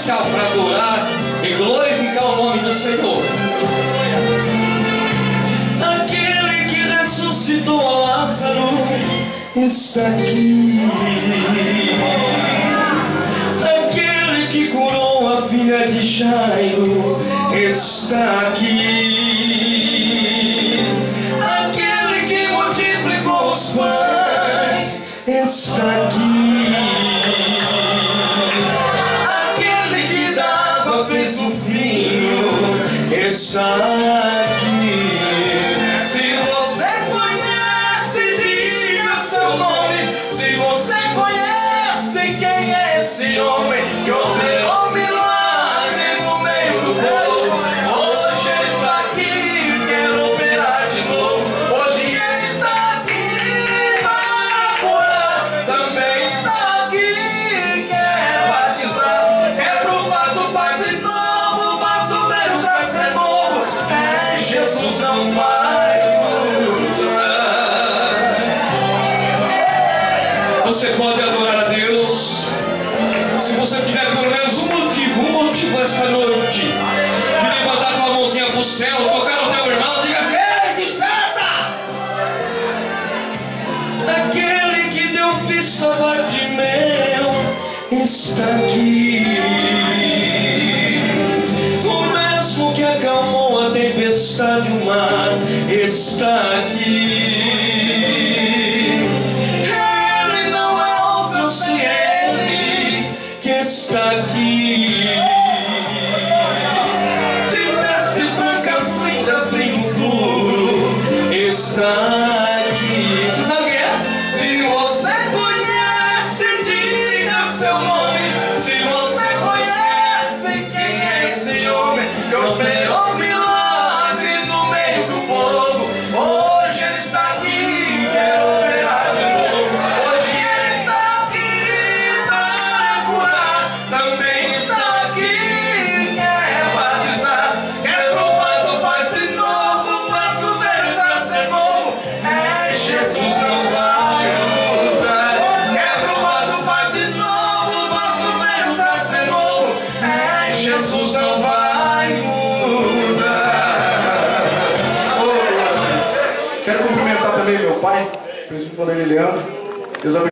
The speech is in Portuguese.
especial para adorar e glorificar o nome do Senhor. Aquele que ressuscitou Lázaro está aqui. Aquele que curou a filha de Jairo está aqui. Aquele que multiplicou os pães está aqui. Aquele que da água fez o vinho está aqui. Se você conhece, diga seu nome. Se você conhece quem é esse homem que operou milagre no meio do povo, hoje ele está aqui, quer operar de novo. Hoje ele está aqui para curar, também está aqui, quer batizar, quer pro vaso faz de novo, vaso velho traz renovo. É, Jesus não vai mudar. Você pode adorar a Deus se você tiver pelo menos um motivo esta noite de levantar tua mãozinha pro céu, tocar no teu irmão e diga assim: ei, desperta! Aquele que deu vista a Bartimeu está aqui. O mesmo que acalmou a tempestade, o mar está aqui. Ele não é outro se ele que está aqui. De vestes brancas, lindas, limpo puro, está aqui. Você sabe quem é? Se você conhece, diga seu nome. Se você conhece quem é esse homem que operou milagre no meio do povo, hoje ele está aqui, quer operar de novo. Hoje ele está aqui para curar, também está aqui, quer batizar, quer provar, faz de novo, passo velho traz renovo. É, Jesus não vai mudar. Quer provar, faz de novo, passo velho traz renovo. É, Jesus não vai mudar. Oh, glória a Deus. Quero cumprimentar também meu pai, presbítero Leandro. Deus abençoe.